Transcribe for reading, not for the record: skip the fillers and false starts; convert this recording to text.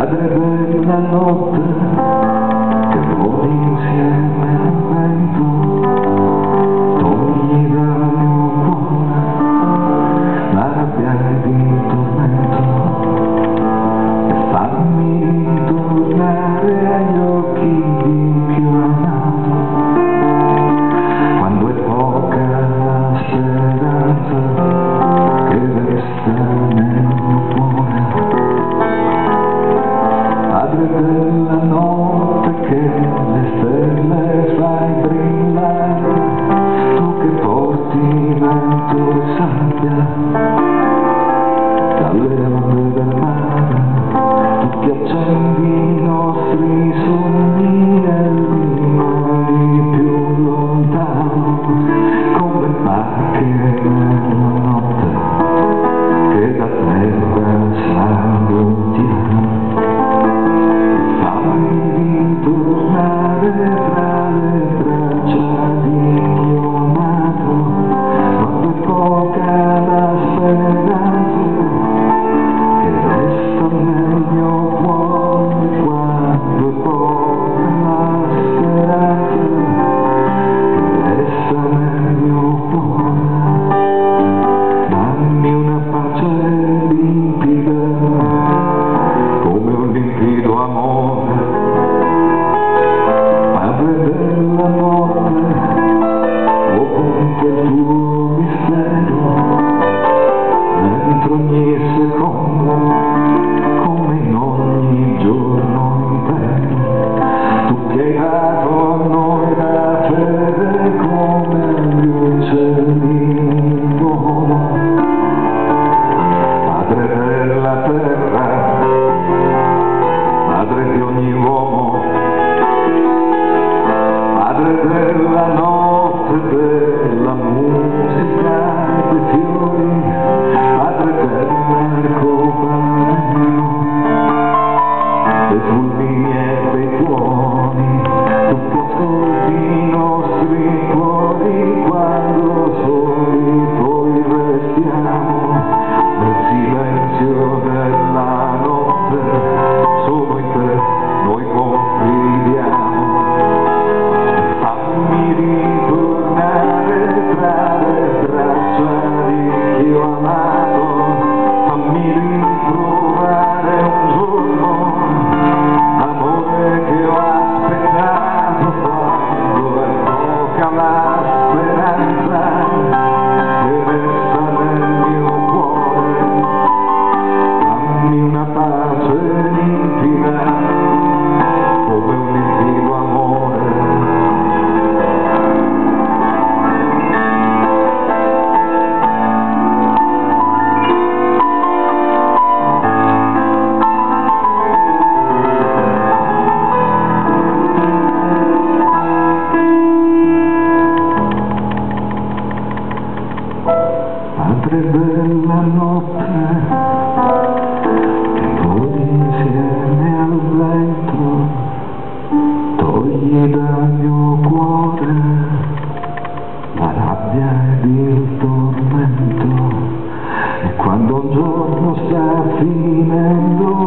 Padre della notte che voli insieme al vento, togli dal mio cuore la rabbia ed il tormento e fammi ritornare agli occhi di chi ho amato, quando è poca la speranza che resta nel mio cuore. Padre della notte che le stelle fai brillare, tu che porti vento e sabbia dalle onde del mare, tu che accendi i nostri sogni nel mare più lontano, come barche nella notte che da terra s'allontanano. Tornare tra le braccia di chi ho amato, quando è poca la speranza che resta nel mio cuore, quando è poca la speranza che resta nel mio cuore. Dammi una pace limpida come un limpido amore, Padre della notte, o conta il tuo mistero dentro ogni secondo, come in ogni giorno intero. Tu che hai dato a noi la fede come gli uccelli in volo, Padre della terra, Padre di ogni uomo, Padre della notte, della musica, dei fiori, Padre dell'arcobaleno, dei fulmini e dei tuoni, tu che ascolti i nostri cuori quando soli poi restiamo nel silenzio della notte, solo in te noi confidiamo. Fammi ritornare tra le braccia di chi ho amato, fammi ritrovare un giorno l'amore che ho aspettato, quando è poca la speranza che resta nel mio cuore. Dammi una pace limpida come un limpido amore. Padre della notte che voli insieme al vento, togli dal mio cuore la rabbia ed il tormento, e quando un giorno sta finendo